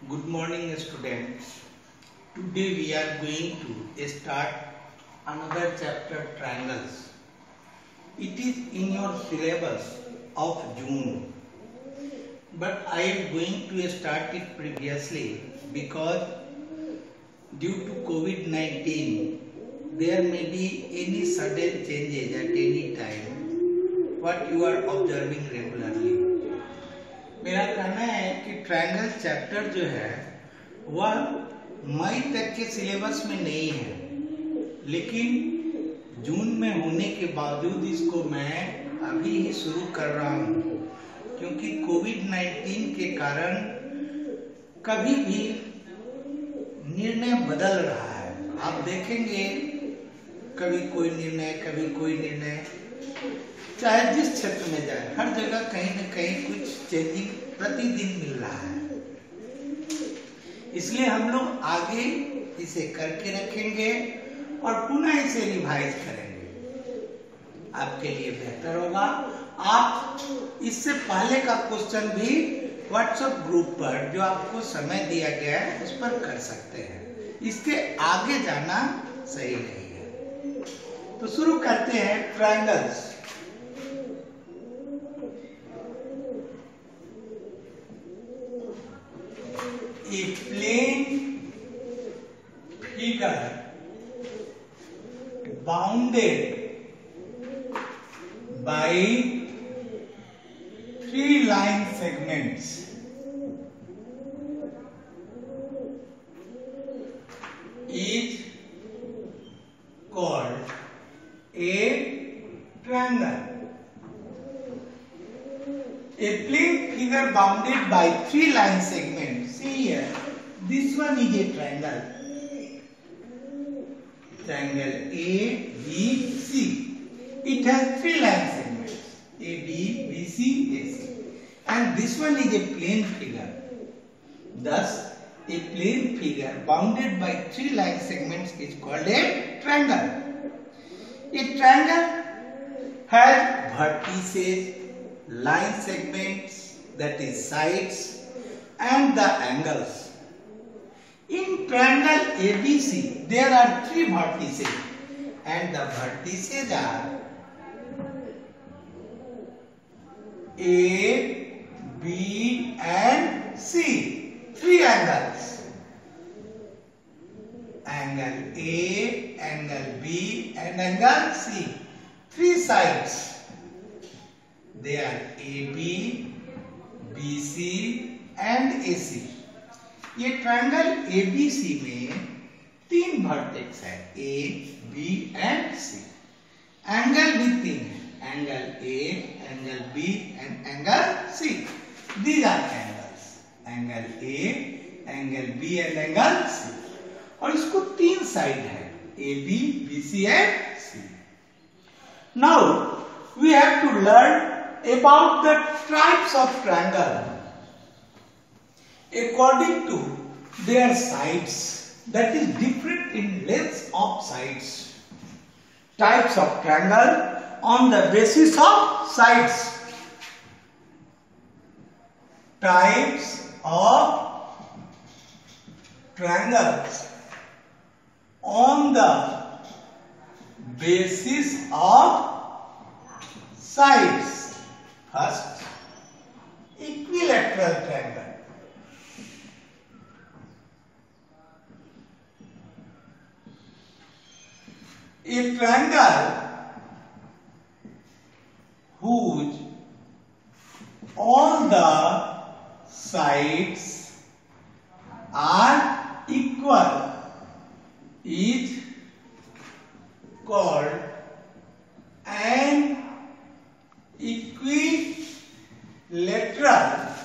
Good morning, students. Today we are going to start another chapter, triangles. It is in your syllabus of June, but I am going to start it previously because due to COVID-19 there may be any sudden changes at any time what you are observing regularly. मेरा कहना है कि triangle chapter जो है वह मई तक के syllabus में नहीं है, लेकिन जून में होने के बावजूद इसको मैं अभी ही शुरू कर रहा हूँ, क्योंकि कोविड-19 के कारण कभी भी निर्णय बदल रहा है। आप देखेंगे कभी कोई निर्णय, कभी कोई निर्णय, चाहे जिस क्षेत्र में जाए हर जगह कहीं न कहीं कुछ चेंजिंग प्रतिदिन मिल रहा है। इसलिए हम लोग आगे इसे करके रखेंगे और पुनः इसे रिवाइज करेंगे, आपके लिए बेहतर होगा। आप इससे पहले का क्वेश्चन भी व्हाट्सएप ग्रुप पर जो आपको समय दिया गया है उस पर कर सकते हैं, इसके आगे जाना सही नहीं है। तो शुरू करते हैं triangles. A plane figure bounded by three line segments is called a triangle. A plane figure bounded by three line segments. See here, this one is a triangle. Triangle A, B, C. It has three line segments, A, B, B, C, A, C. And this one is a plane figure. Thus, a plane figure bounded by three line segments is called a triangle. A triangle has vertices, line segments, that is sides, and the angles. In triangle ABC, there are three vertices, and the vertices are A, B, and C. Three angles. Angle A, angle B, and angle C. Three sides. They are AB, BC and AC. ये triangle ABC में तीन vertex है, A, B and C. Angle भी तीन है, angle A, angle B and angle C. These are angles. Angle A, angle B and angle C. और इसको तीन साइड है, AB, BC and C. Now we have to learn about the types of triangle according to their sides, that is different in length of sides. Types of triangle on the basis of sides. Types of triangles on the basis of sides. First, equilateral triangle. A triangle whose all the sides are equal is called an equilateral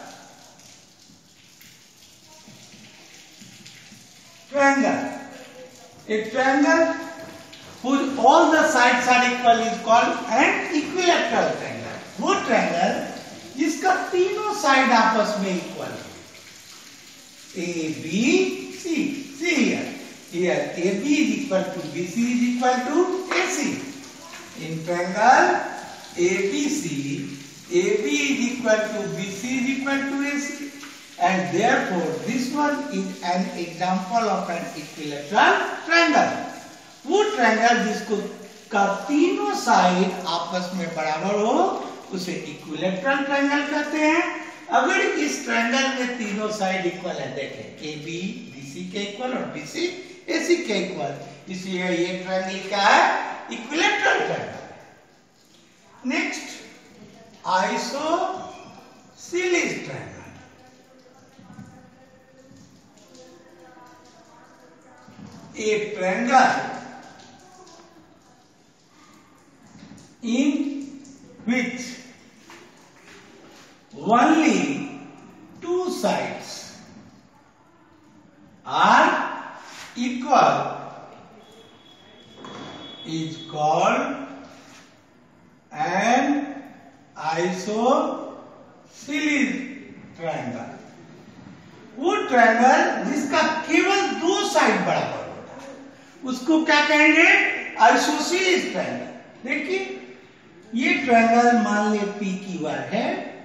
triangle. A triangle whose all the sides are equal is called an equilateral triangle. वो triangle जिसका तीनों side आपस में equal है, A, B, C. See here. Here AB is equal to BC is equal to AC. In triangle ABC, AB is equal to BC is equal to AC, and therefore this one is an example of an equilateral triangle. वो triangle जिसको का तीनों side आपस में बराबर हो उसे equilateral triangle कहते हैं। अगर इस ट्रायंगल में तीनों साइड इक्वल है, देखें ए बी बीसी के इक्वल और बीसी एसी के इक्वल, इसलिए ये ट्रायंगल क्या है? Equilateral triangle. Next isosceles triangle. एक triangle in which only two sides are equal is called an isosceles triangle। वो ट्रायंगल जिसका केवल दो साइड बराबर होता है उसको क्या कहेंगे? Isosceles triangle. देखिए ये ट्रायंगल मान ले पी क्यू आर है,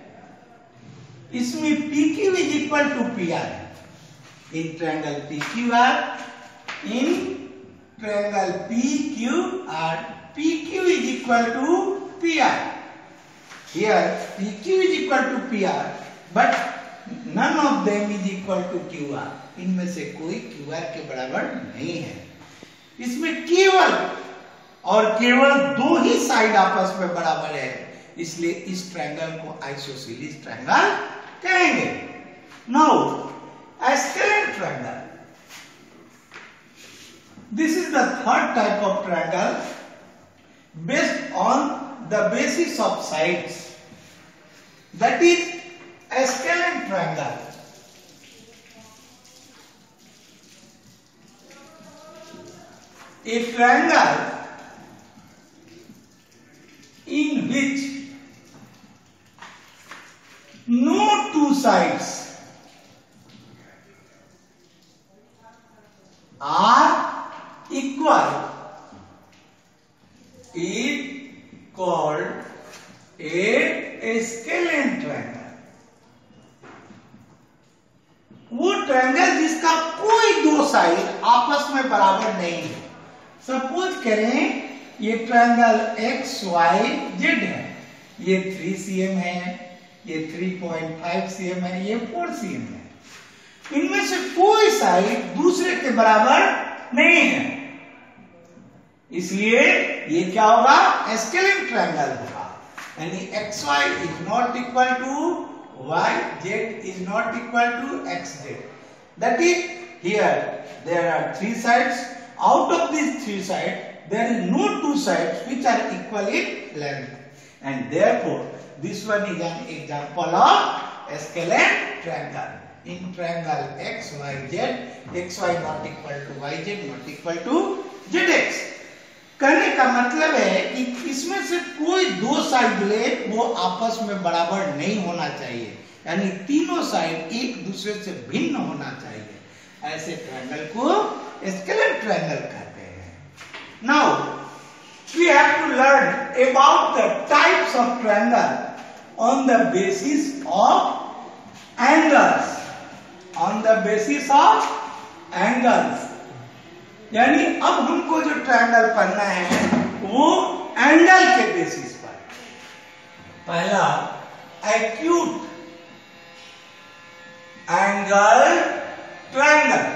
इसमें P Q is equal to P R है। In triangle P Q R, in triangle P Q R, P Q is equal to P R. Here P Q is equal to P R but none of them is equal to Q R. इनमें से कोई Q R के बराबर नहीं है। इसमें केवल और केवल दो ही साइड आपस में बराबर है, इसलिए इस ट्रायंगल को आइसोसेलेस ट्रायंगल कहेंगे। Now scalene triangle, this is the third type of triangle based on the basis of sides, that is scalene triangle. A triangle in which no two sides are equal is called a scalene triangle। वो triangle जिसका कोई दो side आपस में बराबर नहीं है। Suppose करें ये ट्रायंगल एक्स वाई जेड है, ये 3 cm है, ये 3.5 cm है, ये 4 cm है। इनमें से कोई साइड दूसरे के बराबर नहीं है, इसलिए ये क्या होगा? एस्केलेन ट्रायंगल होगा। यानी X Y is not equal to Y, Z is not equal to X Z. That is here there are 3 sides. Out of these 3 sides, there is no 2 sides which are equal in length, and therefore this one is an example of scalene triangle. In triangle x y z, x y not equal to y z not equal to z x। कहने का मतलब है कि इसमें से कोई दो side ले वो आपस में बराबर नहीं होना चाहिए, यानी तीनों साइड एक दूसरे से भिन्न होना चाहिए। ऐसे ट्रायंगल को स्केलेन ट्रायंगल कहते हैं। Now we have to learn about the types of triangle on the basis of angles. On the basis of angles यानी अब हमको जो ट्रायंगल पढ़ना है वो एंगल के बेसिस पर। पहला acute angle triangle,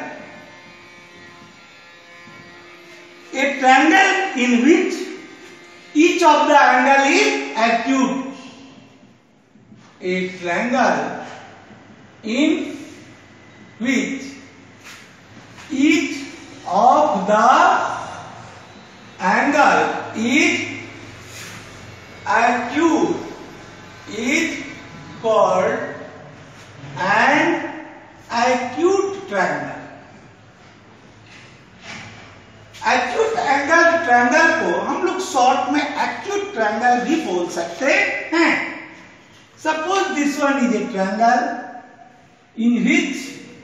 a triangle in which each of the angle is acute। A triangle in which each of the angle is acute is called an acute triangle. Acute angle triangle को हम लोग short में acute triangle भी बोल सकते हैं। Suppose this one is a triangle in which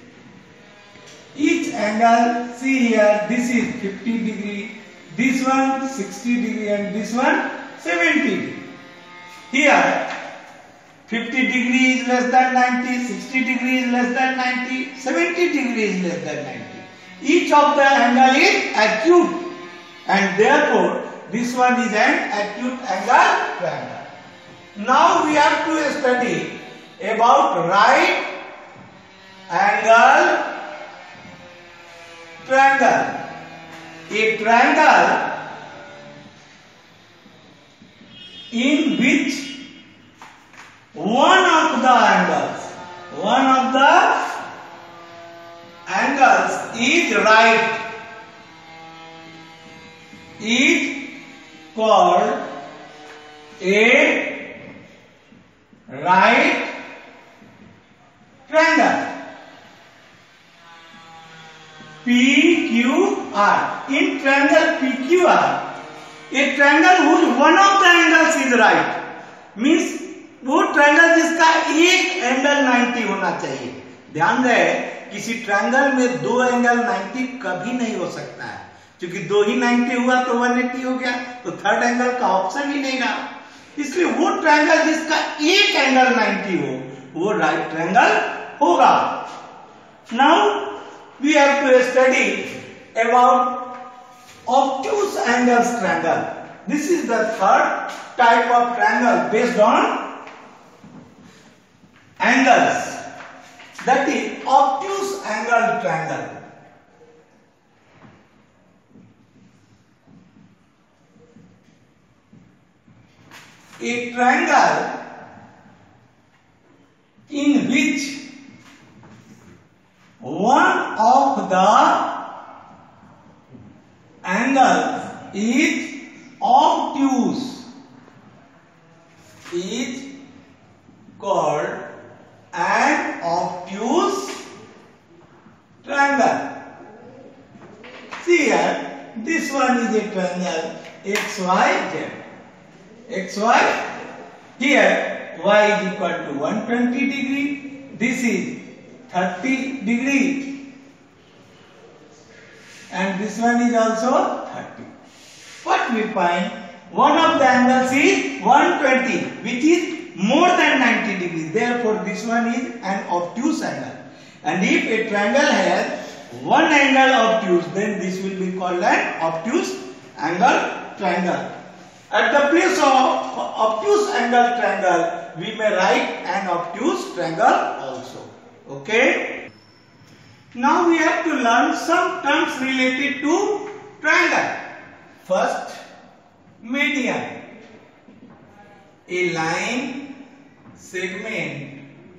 each angle, see here, this is 50 degree, this one 60 degree and this one 70 degree। Here 50 degree is less than 90, 60 degree is less than 90, 70 degree is less than 90. Each of the angle is acute, and therefore this one is an acute angle triangle. Now we have to study about right angle triangle. A triangle in which one of the angles is right is called a right triangle. PQR. In triangle PQR, a triangle whose one of the angles is right means वो triangle जिसका एक angle 90 होना चाहिए। ध्यान रहे, किसी triangle में दो एंगल 90 कभी नहीं हो सकता है, क्योंकि दो ही 90 हुआ तो 180 हो गया, तो थर्ड एंगल का ऑप्शन ही नहीं रहा। इसलिए वो ट्रायंगल जिसका एक एंगल 90 हो वो राइट ट्रायंगल होगा। Now we have to study about obtuse angles triangle. This is the third type of triangle based on angles, that is obtuse angle triangle. A triangle in which one of the angles is obtuse is called an obtuse triangle. See here, this one is a triangle XYZ. XY, here y is equal to 120 degree, this is 30 degree, and this one is also 30. What we find? One of the angles is 120, which is more than 90 degrees. Therefore, this one is an obtuse angle. And if a triangle has one angle obtuse, then this will be called an obtuse angle triangle. At the place of obtuse angle triangle, we may write an obtuse triangle also. Okay. Now we have to learn some terms related to triangle. First, median. A line segment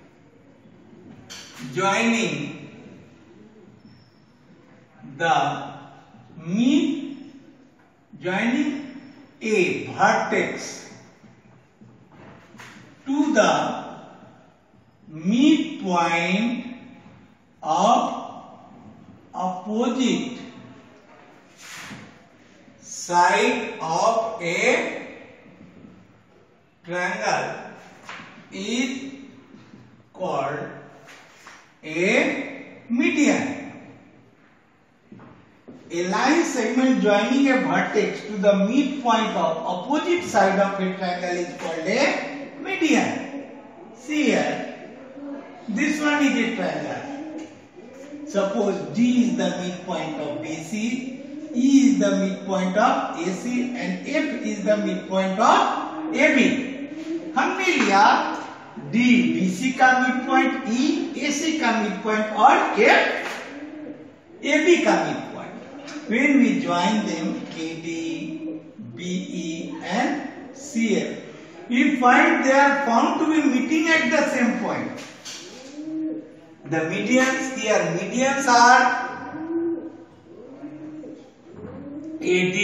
joining a vertex to the midpoint of opposite side of a triangle is called a median. A line segment joining a vertex to the midpoint of opposite side of a triangle is called a median. See here, this one is a triangle. Suppose D is the midpoint of BC, E is the midpoint of AC, and F is the midpoint of AB. हमने लिया D BC का midpoint, E AC का midpoint और F AB का midpoint. When we join them, AD, BE and CF, we find they are found to be meeting at the same point. The medians here, medians are AD,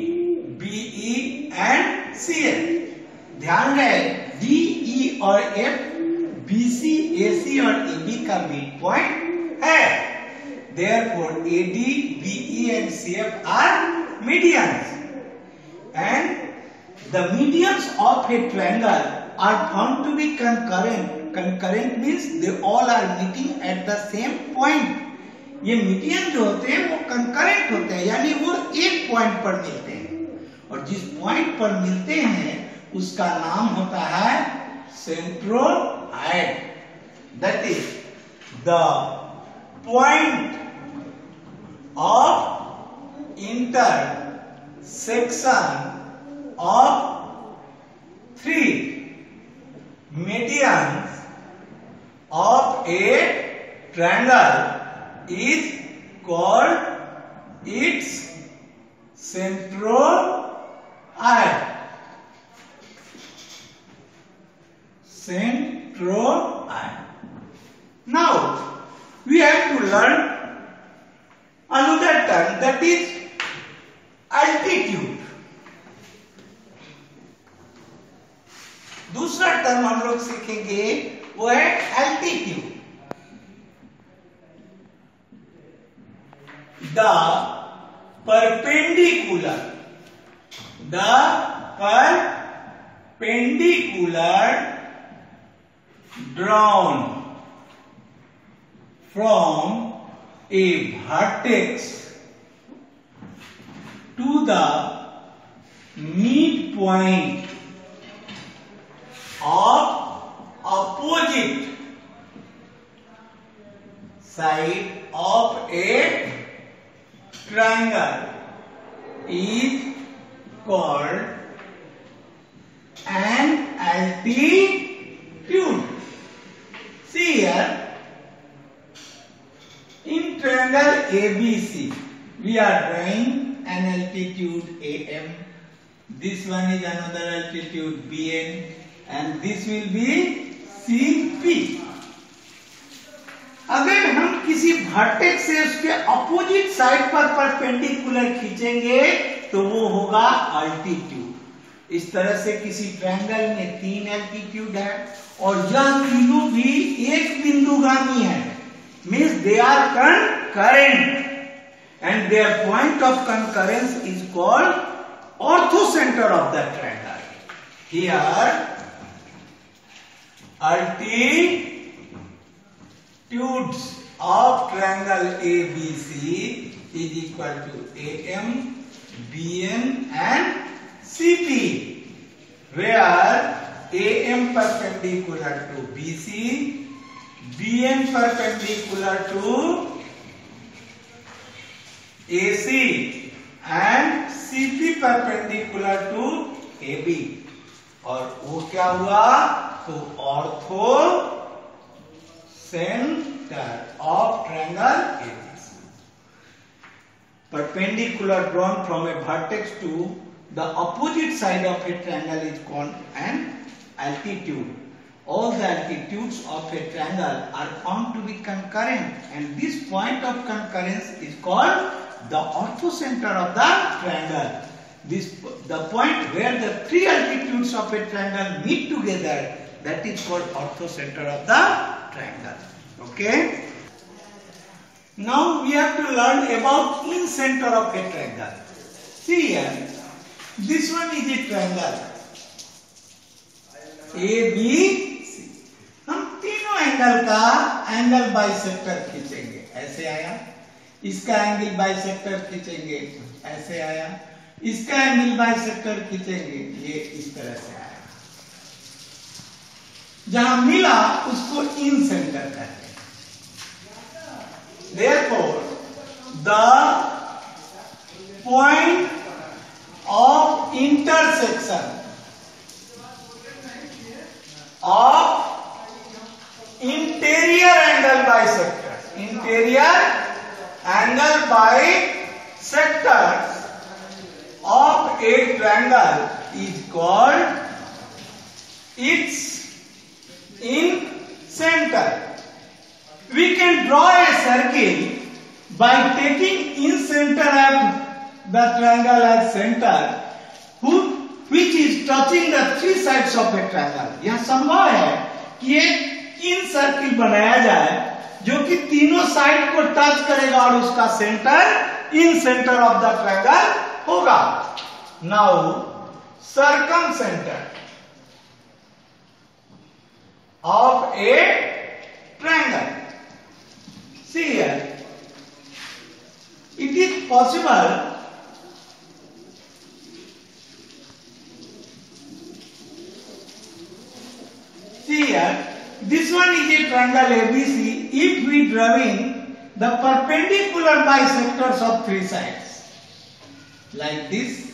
BE and CF. ध्यान रहे, D, E और F BC, AC और AB का mid point है. Therefore, AD, BE and CF are medians, and the medians of a triangle are found to be concurrent. Concurrent means they all are meeting at the same point. ये median जो होते हैं वो concurrent होते हैं, यानी वो एक पॉइंट पर मिलते हैं, और जिस पॉइंट पर मिलते हैं उसका नाम होता है centroid. That is the point of intersection of three medians of a triangle is called its centroid. Centroid. Now we have to learn another term, that is altitude. दूसरा टर्म हम लोग सीखेंगे वो है altitude. The perpendicular drawn from a vertex to the midpoint of opposite side of a triangle is called an altitude. See here, in triangle ABC, we are drawing an altitude AM. This one is another altitude BN, and this will be CP. अगर हम किसी vertex से उसके opposite side पर perpendicular खींचेंगे तो वो होगा अल्टीट्यूड. इस तरह से किसी ट्रायंगल में 3 एल्टीट्यूड है और यह तीनों भी एक बिंदुगामी है, means they are concurrent and their point of concurrence is called orthocenter of the triangle. Here altitudes of triangle ABC is equal to AM, BN and CP, where AM perpendicular to BC, BN perpendicular to AC and CP perpendicular to AB. और वो क्या हुआ, तो ortho center of triangle ABC. Perpendicular drawn from a vertex to the opposite side of a triangle is called an altitude. All the altitudes of a triangle are found to be concurrent, and this point of concurrence is called the orthocenter of the triangle. The point where the three altitudes of a triangle meet together, that is called orthocenter of the triangle. Okay. Now we have to learn about incenter of a triangle. See here, this one is a triangle ABC. हम तीनों angle का angle bisector खींचेंगे, ऐसे आया. इसका angle bisector खींचेंगे, ऐसे आया. इसका एंगल बाइसेक्टर खींचेंगे, ये इस तरह से आया. जहां मिला उसको इन सेंटर कहते हैं. Therefore, the point of intersection of interior angle bisectors of a triangle is called its incenter. We can draw a circle by taking incenter of the triangle as center, which is touching the three sides of a triangle. यह संभव है कि एक इन circle बनाया जाए जो कि तीनों साइड को टच करेगा और उसका centre incentre of the triangle होगा. Now circumcenter of a triangle. See here, it is possible triangle ABC if we drawing the perpendicular bisectors of three sides, like this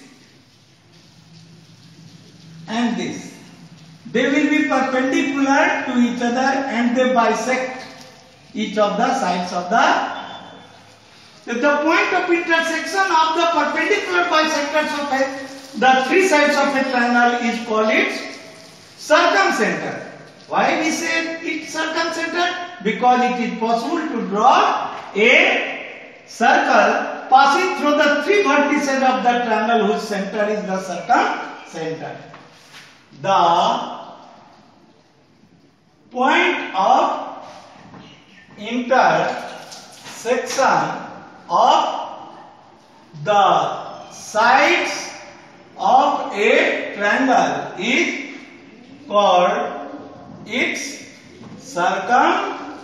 and this. They will be perpendicular to each other and they bisect each of the sides of the point of intersection of the perpendicular bisectors of the three sides of a triangle is called its circumcenter. Why we say it's circumcenter? Because it is possible to draw a circle passing through the three vertices of the triangle whose center is the circumcenter. The point of intersection of the sides of a triangle is called its circumcenter.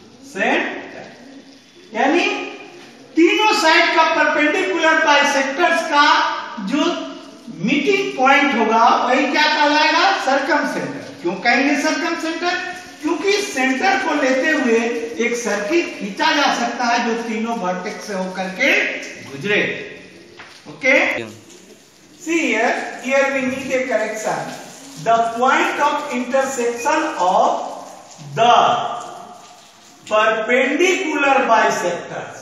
यानी तीनों side का perpendicular bisectors का जो meeting point होगा वही क्या कहलाएगा? सर्कमसेंटर। क्यों कहेंगे सर्कमसेंटर? क्योंकि सेंटर को लेते हुए एक सर्किल खींचा जा सकता है जो तीनों वर्टेक्स से होकर के गुजरे। Okay, see here we need a correction. The point of intersection of the perpendicular bisectors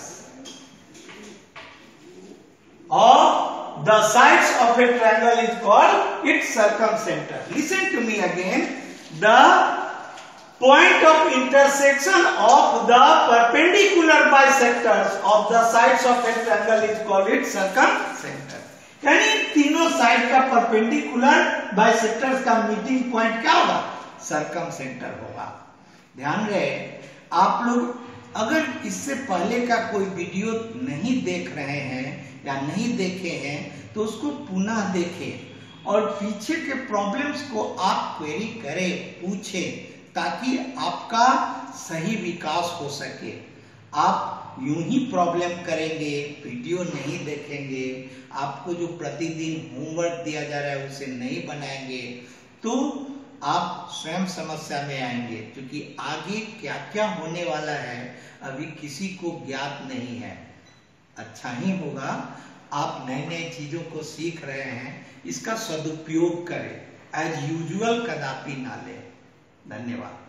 of the sides of a triangle is called its circumcenter. Listen to me again. The point of intersection of the perpendicular bisectors of the sides of a triangle is called its circumcenter. यानी तीनों side का perpendicular bisectors का meeting point क्या होगा? सर्कमसेंटर होगा। ध्यान रहे, आप लोग अगर इससे पहले का कोई वीडियो नहीं देख रहे हैं या नहीं देखे हैं तो उसको पुनः देखें और पीछे के प्रॉब्लम्स को आप क्वेरी करें, पूछें, ताकि आपका सही विकास हो सके। आप यूं ही प्रॉब्लम करेंगे, वीडियो नहीं देखेंगे, आपको जो प्रतिदिन होमवर्क दिया जा रहा है उसे नहीं बनाएंगे तो आप स्वयं समस्या में आएंगे, क्योंकि आगे क्या क्या होने वाला है अभी किसी को ज्ञात नहीं है। अच्छा ही होगा आप नई नई चीजों को सीख रहे हैं, इसका सदुपयोग करें, एज यूजुअल कदापि ना लें। धन्यवाद।